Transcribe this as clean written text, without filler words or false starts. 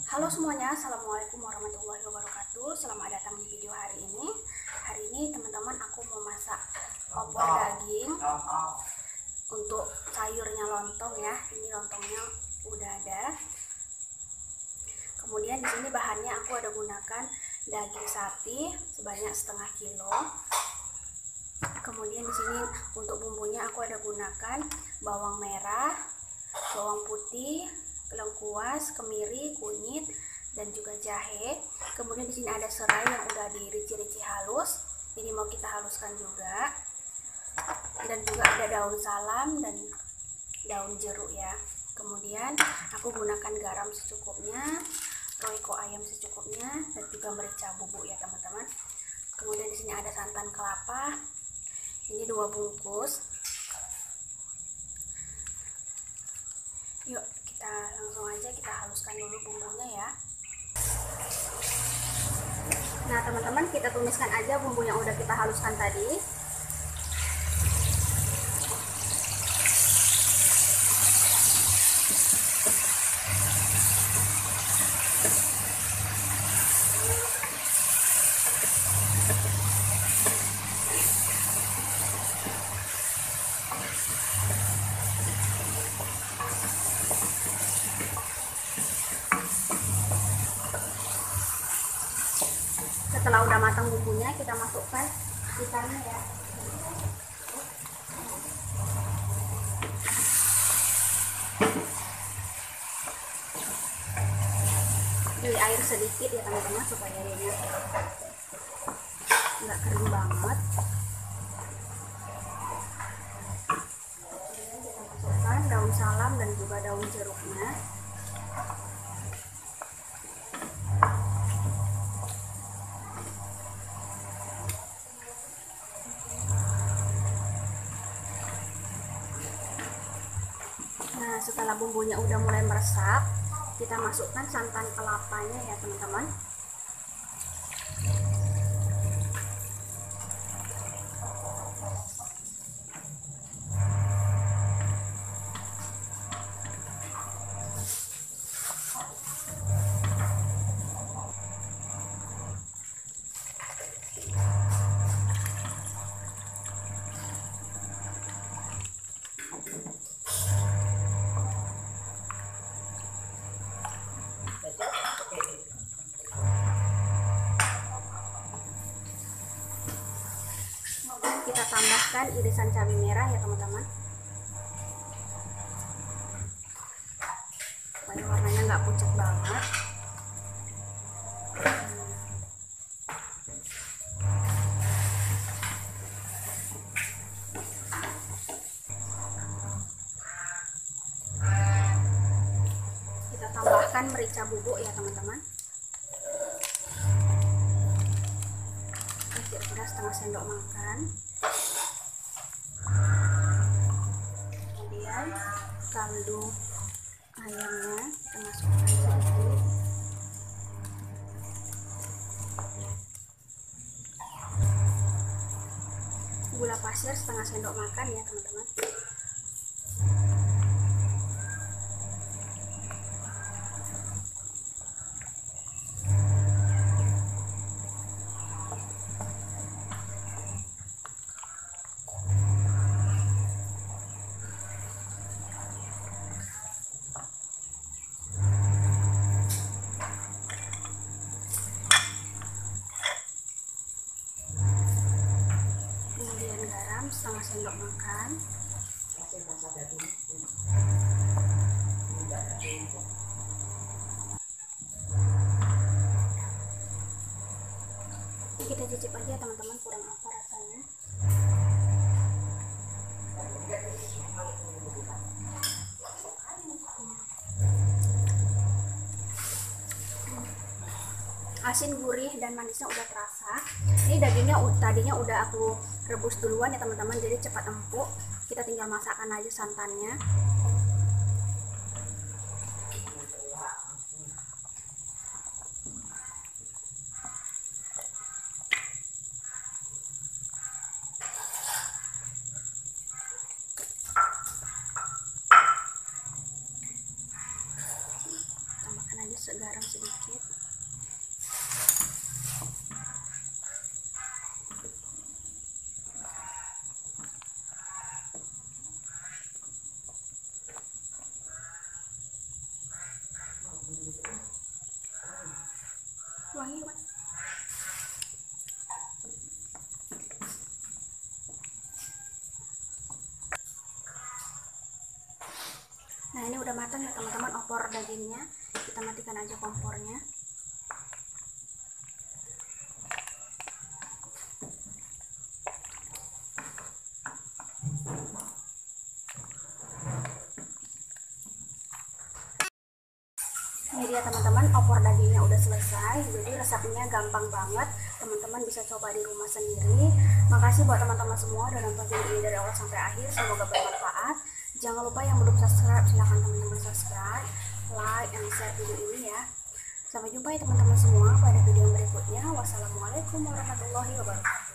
Halo semuanya, Assalamualaikum warahmatullahi wabarakatuh. Selamat datang di video hari ini. Hari ini teman-teman aku mau masak opor daging untuk sayurnya lontong ya. Ini lontongnya udah ada. Kemudian di sini bahannya aku ada gunakan daging sapi sebanyak setengah kilo. Kemudian di sini untuk bumbunya aku ada gunakan bawang merah, bawang putih, lengkuas, kemiri, kunyit, dan juga jahe. Kemudian di sini ada serai yang udah dirici-rici halus. Ini mau kita haluskan juga. Dan juga ada daun salam dan daun jeruk ya. Kemudian aku gunakan garam secukupnya, royco ayam secukupnya, dan juga merica bubuk ya teman-teman. Kemudian di sini ada santan kelapa. Ini 2 bungkus. Yuk kita langsung aja kita haluskan dulu bumbunya ya. Nah teman-teman, kita tumiskan aja bumbu yang udah kita haluskan tadi. Setelah udah matang bumbunya, kita masukkan ikannya ya. Di air sedikit ya teman-teman, supaya dia nggak kering banget. Kemudian kita masukkan daun salam dan juga daun jeruknya. Nah, setelah bumbunya udah mulai meresap, kita masukkan santan kelapanya ya teman-teman. Kita tambahkan irisan cabai merah ya teman-teman, supaya warnanya nggak pucat banget. Kita tambahkan merica bubuk ya teman-teman, kira-kira setengah sendok makan. Kemudian kaldu ayamnya kita masukkan sedikit. Gula pasir setengah sendok makan ya teman-teman. Setengah sendok makan. Kita cicip aja teman-teman, kurang apa rasanya. Asin, gurih, dan manisnya udah terasa. Ini dagingnya tadinya udah aku rebus duluan ya teman-teman, jadi cepat empuk. Kita tinggal masakkan aja santannya. Tambahkan aja garam sedikit. wangi. Nah, ini udah matang ya teman-teman opor dagingnya. Kita matikan aja kompornya. Ini dia teman-teman, opor dagingnya udah selesai. Jadi resepnya gampang banget, teman-teman bisa coba di rumah sendiri. Makasih buat teman-teman semua udah nonton video ini dari awal sampai akhir, semoga bermanfaat. Jangan lupa yang belum subscribe, silahkan teman-teman subscribe, like, and share video ini ya. Sampai jumpa ya teman-teman semua pada video berikutnya. Wassalamualaikum warahmatullahi wabarakatuh.